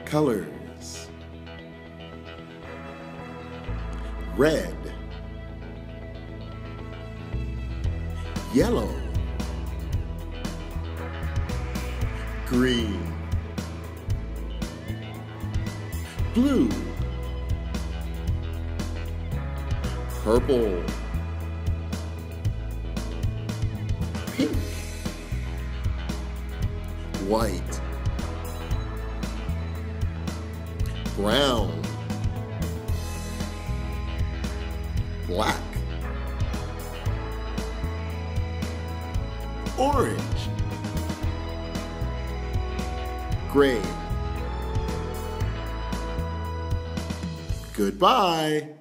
colors: red, yellow, green, blue, purple, pink, white, brown, black, orange, gray. Goodbye.